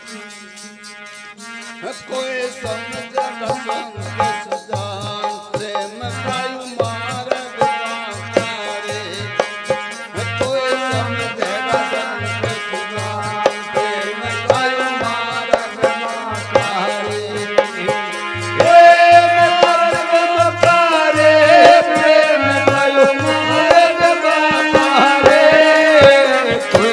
कोई समझ संत सुजान प्रेम कायु मार्ग बातारे कोई समझ संत सुजान प्रेम कायु मार्ग बातारे मार्ग बातारे प्रेम कायु मार्ग बातारे कोई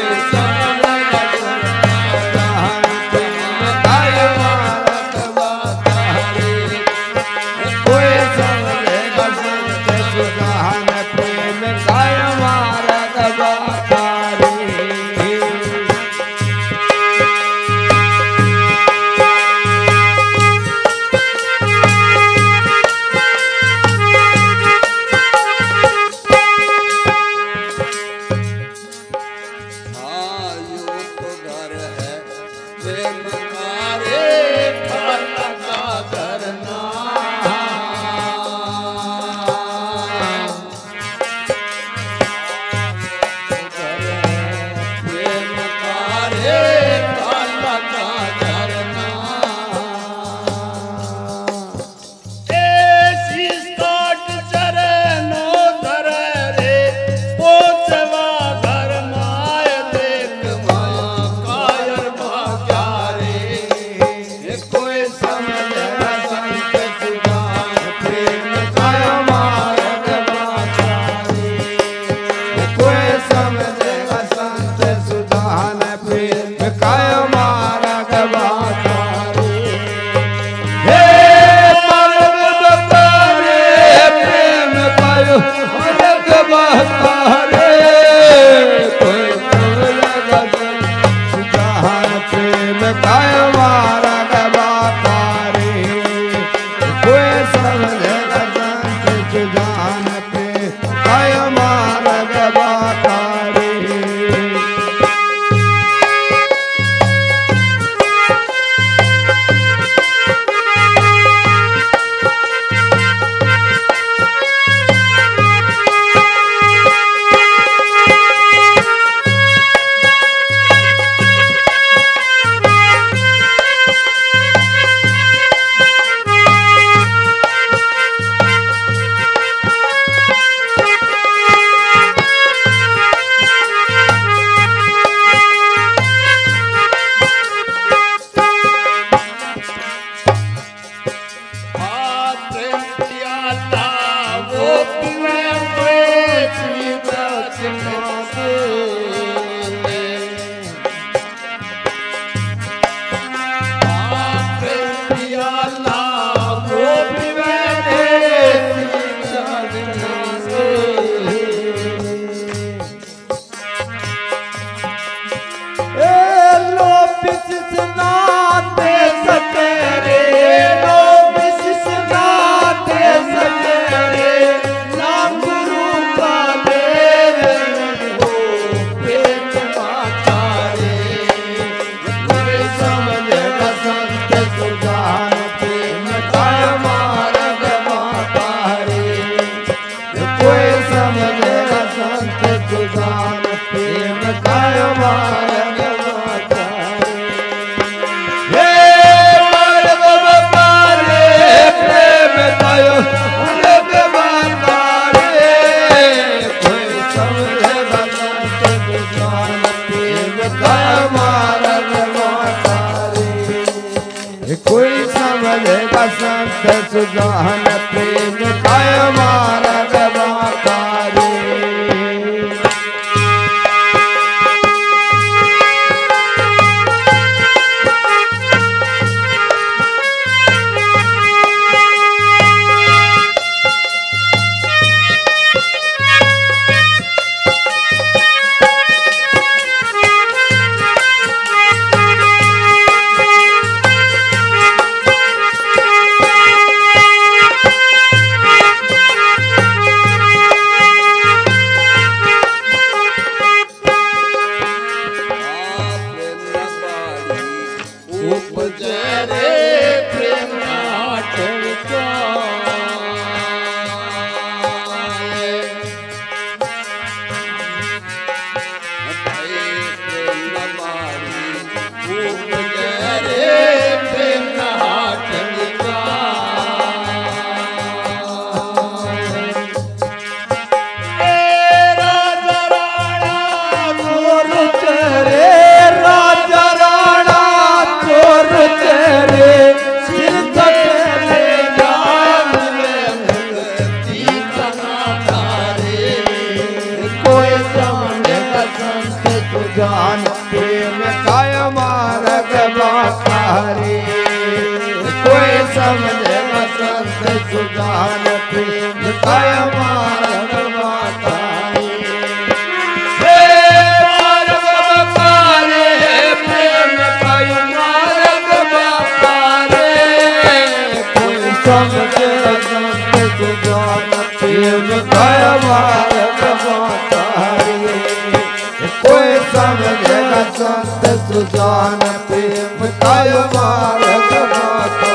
सुजान प्रेम काय मार्ग बातारे उपजे काय मार्ग माता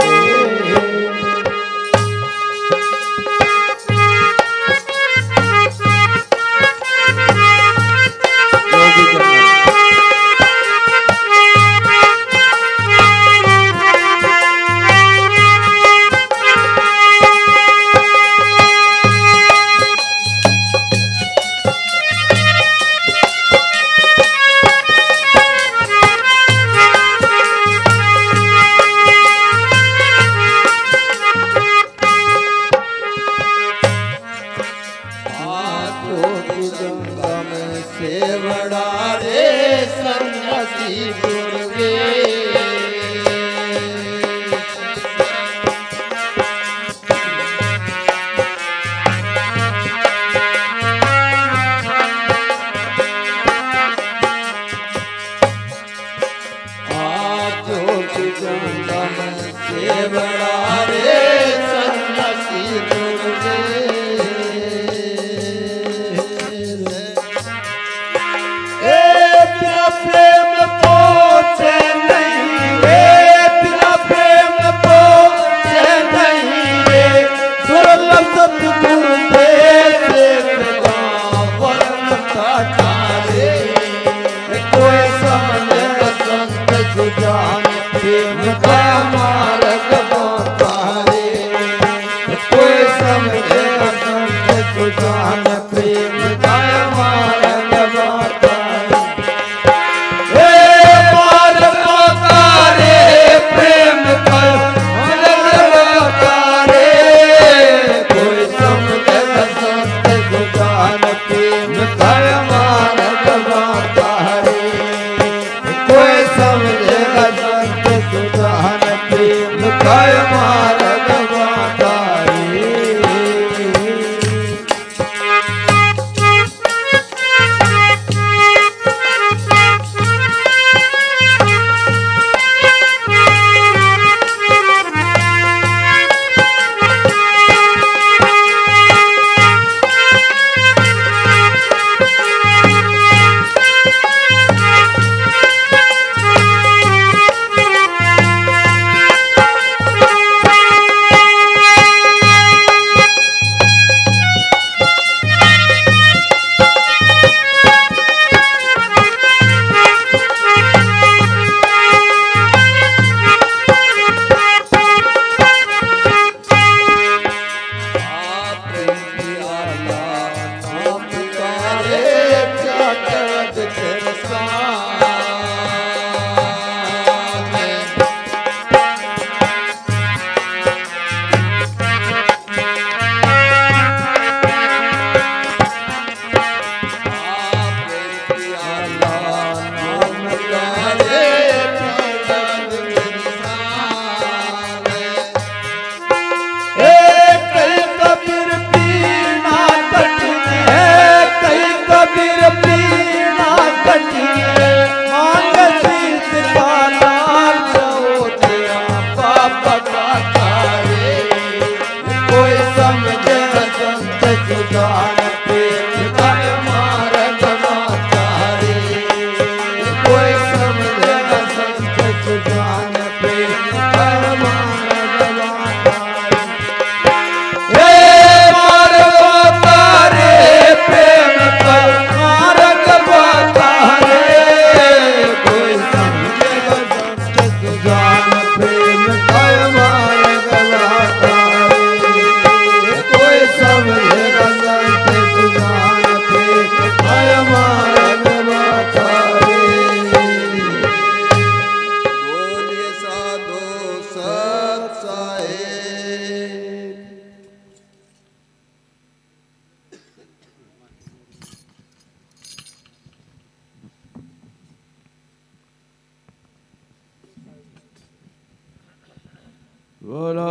बोलो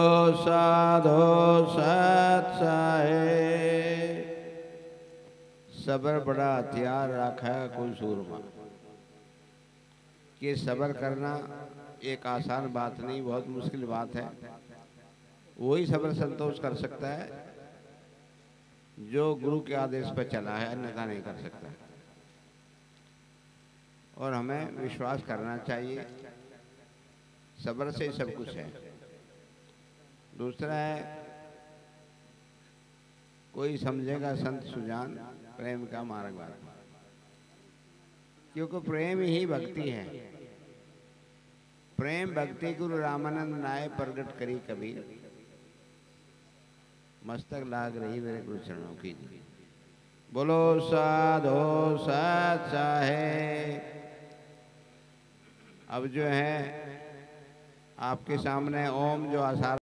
साधो सत साहेब। सबर बड़ा हथियार रखा है कोई सूरमा। कि सबर करना एक आसान बात नहीं, बहुत मुश्किल बात है। वही सबर संतोष कर सकता है जो गुरु के आदेश पर चला है, अन्यथा नहीं कर सकता। और हमें विश्वास करना चाहिए सब्र से सब कुछ है। दूसरा है, कोई समझेगा संत सुजान प्रेम का मार्ग, क्योंकि प्रेम ही भक्ति है। प्रेम भक्ति गुरु रामानंद नाय प्रगट करी कबीर, मस्तक लाग रही मेरे गुरु चरणों की। बोलो साधो सत साहे। अब जो है आपके सामने ओम जो आसार